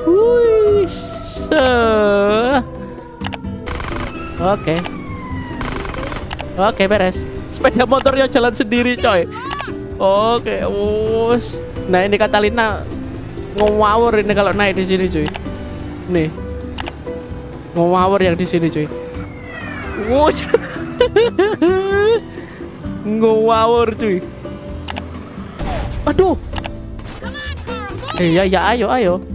Wih, oke. Oke, beres. Sepeda motornya jalan sendiri, coy. Oke, us. Nah, ini Catalina ngawur ini kalau naik di sini, cuy. Nih. Ngawur yang di sini, cuy. Us. Ngawur, cuy. Aduh. Ya, ayo.